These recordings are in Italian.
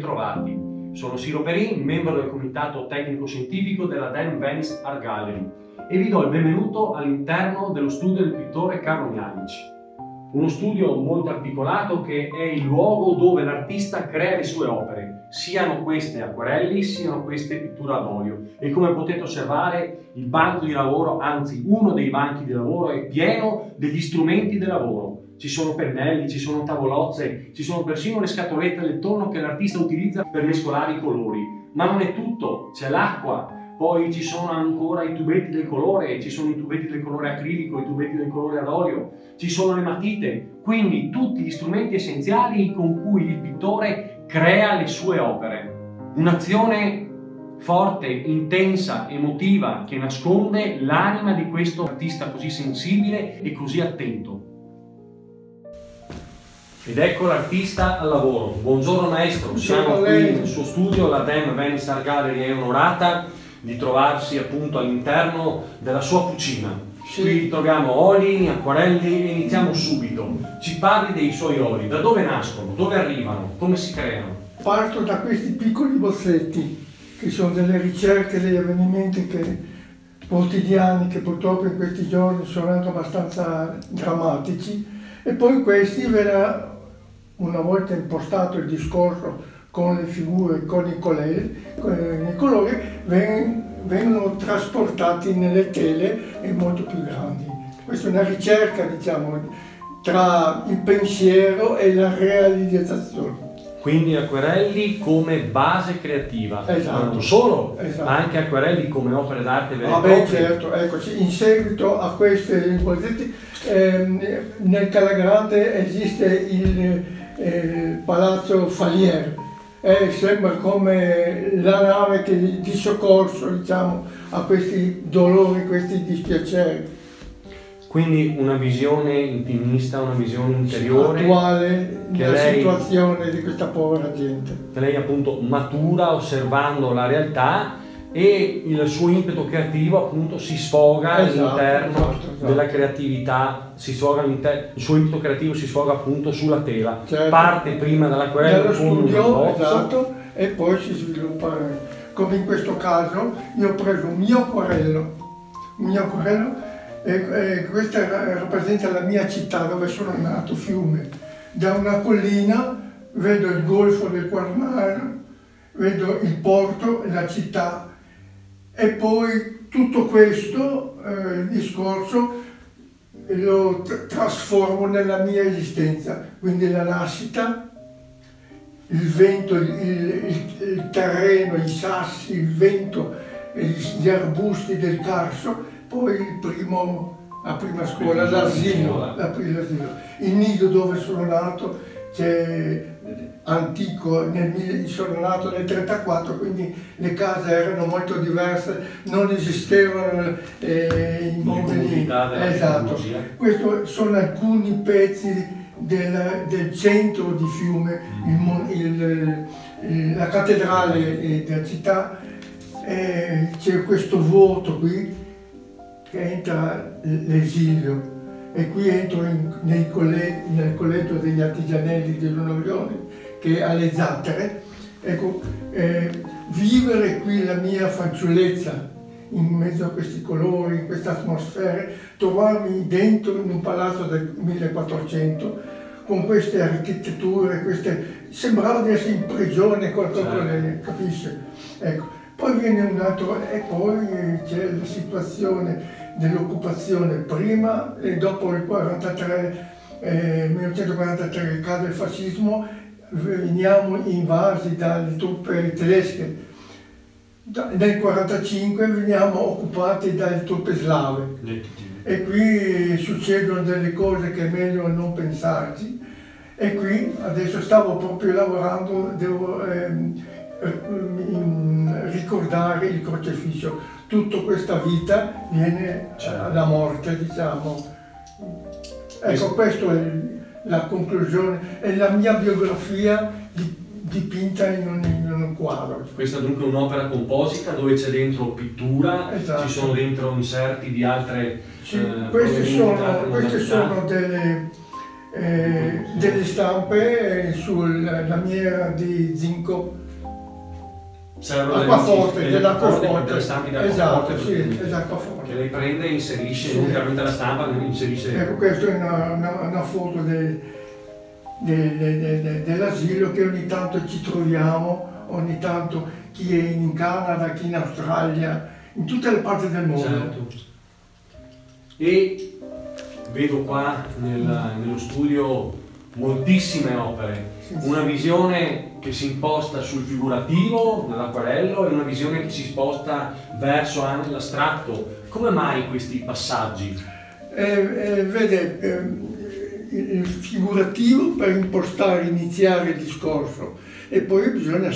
bentrovati. Sono Siro Perin, membro del comitato tecnico-scientifico della Dan Venice Art Gallery e vi do il benvenuto all'interno dello studio del pittore Carlo Mianici. Uno studio molto articolato che è il luogo dove l'artista crea le sue opere, siano queste acquarelli, siano queste pitture ad olio. E come potete osservare, il banco di lavoro, anzi uno dei banchi di lavoro, è pieno degli strumenti di lavoro. Ci sono pennelli, ci sono tavolozze, ci sono persino le scatolette del tonno che l'artista utilizza per mescolare i colori. Ma non è tutto, c'è l'acqua, poi ci sono ancora i tubetti del colore, ci sono i tubetti del colore acrilico, i tubetti del colore ad olio, ci sono le matite, quindi tutti gli strumenti essenziali con cui il pittore crea le sue opere. Un'azione forte, intensa, emotiva, che nasconde l'anima di questo artista così sensibile e così attento. Ed ecco l'artista al lavoro. Buongiorno maestro, siamo qui nel suo studio, la Dan Venice Art Gallery è onorata di trovarsi appunto all'interno della sua cucina. Sì. Qui troviamo oli, acquarelli e iniziamo subito. Ci parli dei suoi oli, da dove nascono, dove arrivano, come si creano? Parto da questi piccoli bozzetti, che sono delle ricerche, degli avvenimenti quotidiani che purtroppo in questi giorni sono anche abbastanza drammatici, e poi questi verrà, una volta impostato il discorso con le figure, con i colori, vengono trasportati nelle tele e molto più grandi. Questa è una ricerca, diciamo, tra il pensiero e la realizzazione. Quindi acquarelli come base creativa, esatto. Ma non solo, esatto. Ma anche acquarelli come opere d'arte vere e proprie. Certo, eccoci. In seguito a questi progetti, nel Calagrande esiste il Palazzo Falier, sembra come la nave di soccorso, diciamo, a questi dolori, questi dispiaceri. Quindi una visione intimista, una visione interiore, attuale della situazione di questa povera gente. Che lei appunto matura osservando la realtà e il suo impeto creativo appunto si sfoga all'interno della creatività, il suo impeto creativo si sfoga appunto sulla tela. Certo. Parte prima dall'acquarello con un bozzo, e poi si sviluppa, come in questo caso io ho preso un mio acquarello e questa rappresenta la mia città dove sono nato, Fiume. Da una collina vedo il golfo del Quarnaro, vedo il porto e la città, e poi tutto questo, il discorso, lo trasformo nella mia esistenza, quindi la nascita, il vento, il terreno, i sassi, il vento, gli arbusti del Carso, poi la prima scuola, l'asilo, il nido dove sono nato, c'è antico, sono nato nel 1934, quindi le case erano molto diverse, non esistevano i mobili. Esatto. Questi sono alcuni pezzi del centro di Fiume, la cattedrale della città, c'è questo vuoto qui, che entra l'esilio, e qui entro nel collegio degli artigianelli dell'Unione, che è alle Zattere. Ecco, vivere qui la mia fanciullezza in mezzo a questi colori, in queste atmosfere, trovarmi dentro in un palazzo del 1400 con queste architetture, sembrava di essere in prigione, qualcosa, capisce? Ecco. Poi viene un altro, e poi c'è la situazione dell'occupazione prima e dopo il 1943 cade il fascismo, veniamo invasi dalle truppe tedesche. Nel 1945 veniamo occupati dalle truppe slave. E qui succedono delle cose che è meglio non pensarci. E qui adesso stavo proprio lavorando, devo ricordare il crocifisso. Tutta questa vita viene alla morte, diciamo. Ecco, questa è la conclusione, è la mia biografia dipinta in un quadro. Questa dunque è un'opera composita dove c'è dentro pittura, ci sono dentro inserti di altre... queste sono delle delle stampe sulla lamiera di zinco. Acquaforte, dell'acquaforte. Delle stampe di Esatto, acquaforte. sì, dell'acquaforte. Che lei prende e inserisce, Sì. non chiaramente la stampa, inserisce... Ecco, questa è una foto dell'asilo che ogni tanto ci troviamo, ogni tanto chi è in Canada, chi in Australia, in tutte le parti del mondo. Certo. E vedo qua nello studio moltissime opere, una visione che si imposta sul figurativo, nell'acquarello, e una visione che si sposta verso anche l'astratto. Come mai questi passaggi? Vede, il figurativo per impostare, iniziare il discorso, e poi bisogna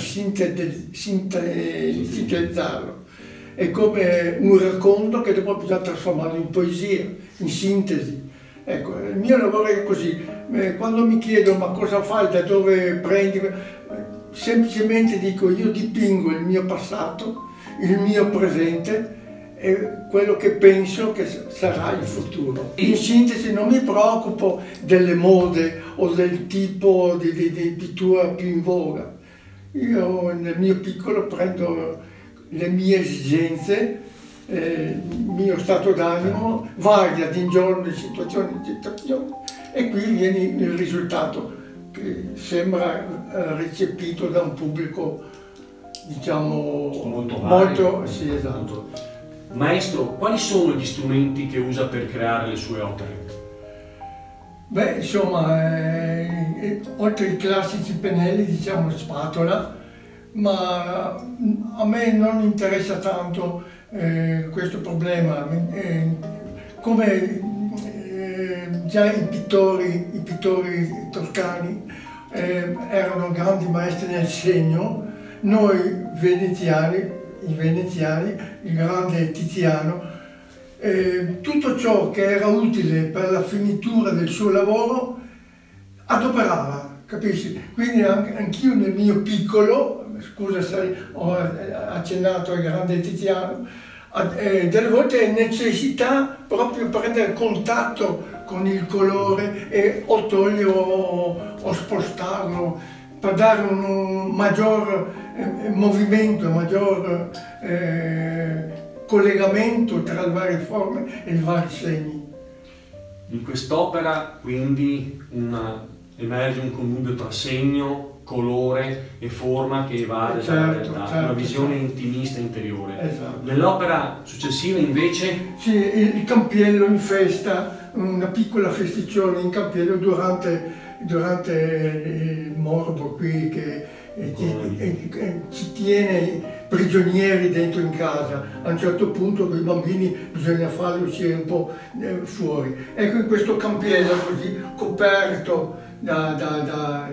sintetizzarlo. È come un racconto che dopo bisogna trasformarlo in poesia, in sintesi. Ecco, il mio lavoro è così. Quando mi chiedono ma cosa fai, da dove prendi, semplicemente dico: io dipingo il mio passato, il mio presente e quello che penso che sarà il futuro. In sintesi non mi preoccupo delle mode o del tipo di pittura più in voga. Io nel mio piccolo prendo le mie esigenze, il mio stato d'animo, varia di giorno, di situazione in situazione, e qui viene il risultato che sembra recepito da un pubblico, diciamo, molto sì, esatto. Maestro, quali sono gli strumenti che usa per creare le sue opere? Beh, insomma, oltre ai classici pennelli, diciamo spatola, ma a me non interessa tanto questo problema. Come già i pittori toscani erano grandi maestri nel segno, noi veneziani, il grande Tiziano, tutto ciò che era utile per la finitura del suo lavoro adoperava, capisci? Quindi anch'io nel mio piccolo, scusa se ho accennato al grande Tiziano, delle volte è necessità proprio prendere contatto con il colore e o toglierlo o spostarlo per dare un maggior movimento, un maggior collegamento tra le varie forme e i vari segni. In quest'opera quindi emerge un connubio tra segno, colore e forma che evade dalla realtà, una visione intimista interiore. Esatto. Nell'opera successiva invece? Sì, il campiello in festa, una piccola festiccione in campiello durante il morbo qui che ci tiene prigionieri dentro in casa. A un certo punto con i bambini bisogna farli uscire un po' fuori. Ecco, in questo campiello così coperto da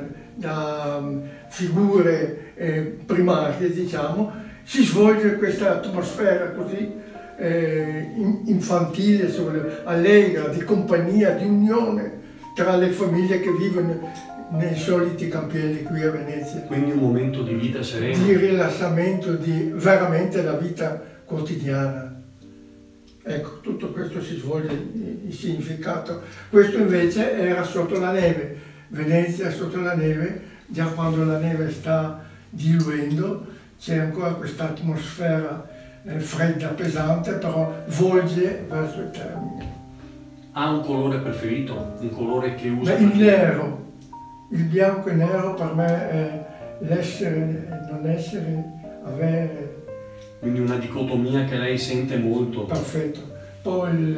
figure primarie, diciamo, si svolge questa atmosfera così infantile, allegra, di compagnia, di unione tra le famiglie che vivono nei soliti campielli qui a Venezia. Quindi un momento di vita serena. Di rilassamento, di veramente la vita quotidiana. Ecco, tutto questo si svolge il significato. Questo invece era sotto la neve. Venezia sotto la neve, già quando la neve sta diluendo, c'è ancora questa atmosfera fredda, pesante, però volge verso il termine. Ha un colore preferito? Un colore che usa? Beh, il nero. Il bianco e nero per me è l'essere, non essere, avere. Quindi una dicotomia che lei sente molto. Perfetto. Poi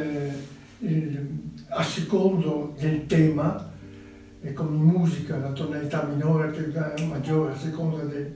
a secondo del tema, e come in musica la tonalità minore che è maggiore a seconda del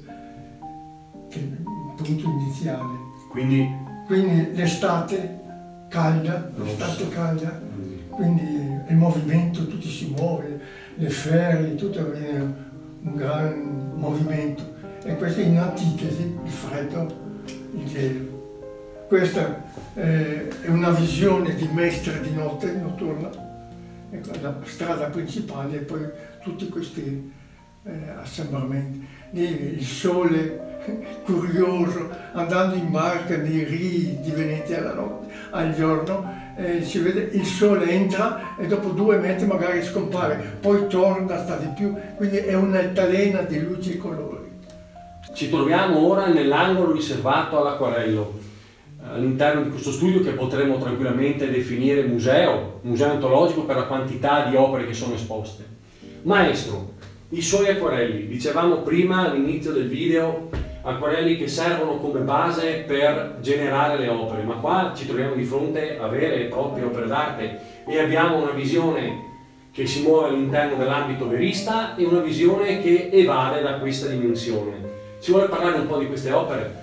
punto iniziale. Quindi l'estate calda, quindi il movimento, tutto si muove, le ferie, tutto avviene un gran movimento. E questo è in antitesi, il freddo, il gelo. Questa è una visione di Mestre di notte notturna, ecco, la strada principale e poi tutti questi assembramenti. Lì il sole curioso, andando in barca nei rii di Venezia la notte, al giorno, si vede il sole entra e dopo 2 metri magari scompare, poi torna, sta di più, quindi è un'altalena di luci e colori. Ci troviamo ora nell'angolo riservato all'acquarello, all'interno di questo studio che potremmo tranquillamente definire museo antologico per la quantità di opere che sono esposte. Maestro, i suoi acquarelli, dicevamo prima all'inizio del video, acquarelli che servono come base per generare le opere, ma qua ci troviamo di fronte a vere e proprie opere d'arte e abbiamo una visione che si muove all'interno dell'ambito verista e una visione che evade da questa dimensione. Ci vuole parlare un po' di queste opere?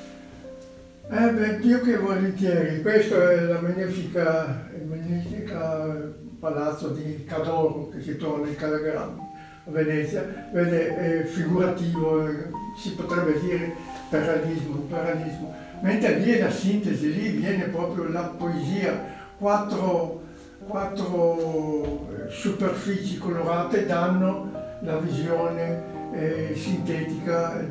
Più che volentieri. Questo è il magnifico palazzo di Cadoro che si trova nel Calagrande, a Venezia. Vede, è figurativo, si potrebbe dire parallelismo. Mentre lì la sintesi, lì viene proprio la poesia, quattro superfici colorate danno la visione sintetica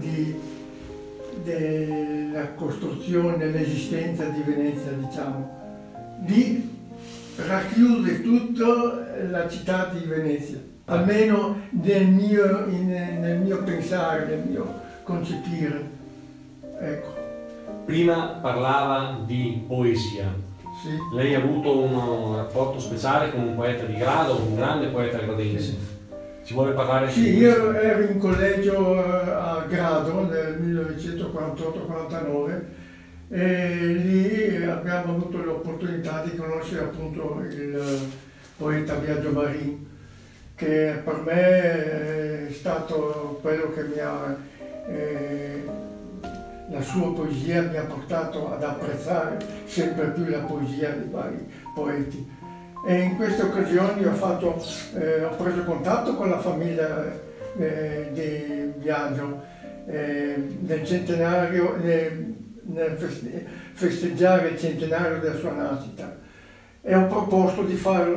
della costruzione, l'esistenza di Venezia, diciamo. Lì racchiude tutta la città di Venezia, almeno nel mio pensare, nel mio concepire. Ecco. Prima parlava di poesia. Sì. Lei ha avuto un rapporto speciale con un poeta di grado, un grande poeta gradense. Sì. Ci vuole parlare? Sì, io ero in collegio a Grado nel 1948-49 e lì abbiamo avuto l'opportunità di conoscere appunto il poeta Biagio Marin, che per me è stato quello che la sua poesia mi ha portato ad apprezzare sempre più la poesia dei vari poeti. E in queste occasioni ho preso contatto con la famiglia di Biagio nel centenario, nel festeggiare il centenario della sua nascita, e ho proposto di fare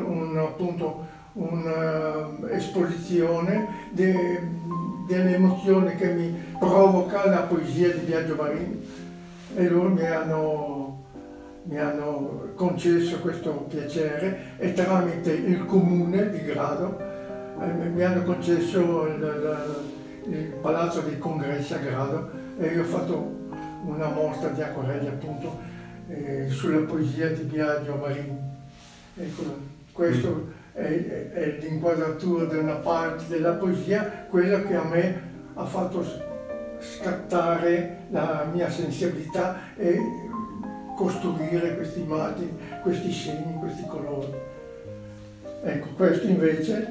un'esposizione delle emozioni che mi provoca la poesia di Biagio Marin, e loro mi hanno concesso questo piacere, e tramite il comune di Grado mi hanno concesso il palazzo dei congressi a Grado, e io ho fatto una mostra di acquarelli appunto sulla poesia di Biagio Marin. Ecco, questo è l'inquadratura di una parte della poesia, quella che a me ha fatto scattare la mia sensibilità e costruire queste immagini, questi segni, questi colori. Ecco, questo invece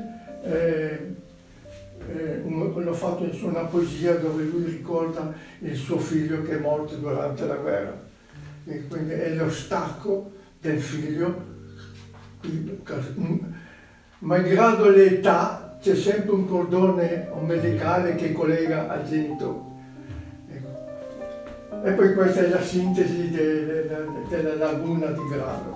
l'ho fatto in una poesia dove lui ricorda il suo figlio che è morto durante la guerra, e quindi è lo stacco del figlio. Malgrado l'età c'è sempre un cordone ombelicale che collega al genitore. E poi questa è la sintesi della laguna di Grado.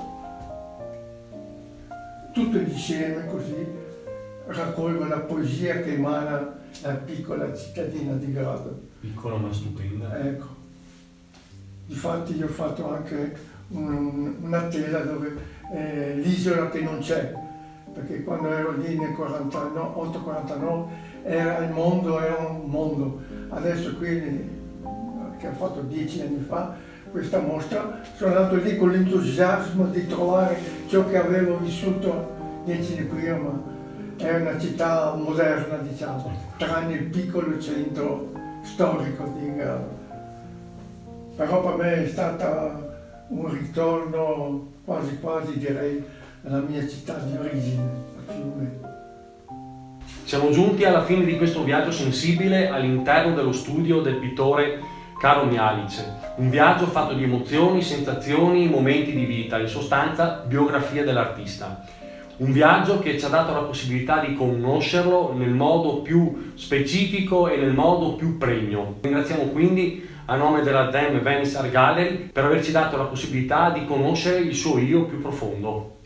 Tutto insieme così raccolgo la poesia che emana la piccola cittadina di Grado. Piccola ma stupenda. Ecco. Difatti io ho fatto anche una tela dove l'isola che non c'è, perché quando ero lì nel 48-49 era un mondo. Adesso qui, che ho fatto 10 anni fa, questa mostra, sono andato lì con l'entusiasmo di trovare ciò che avevo vissuto 10 anni prima, ma è una città moderna, diciamo, tranne il piccolo centro storico di Grado. Però per me è stato un ritorno quasi direi alla mia città di origine, a Fiume. Siamo giunti alla fine di questo viaggio sensibile all'interno dello studio del pittore Caro Mialic, un viaggio fatto di emozioni, sensazioni, momenti di vita, in sostanza biografia dell'artista. Un viaggio che ci ha dato la possibilità di conoscerlo nel modo più specifico e nel modo più pregno. Ringraziamo quindi a nome della DEM Venice Art Gallery per averci dato la possibilità di conoscere il suo io più profondo.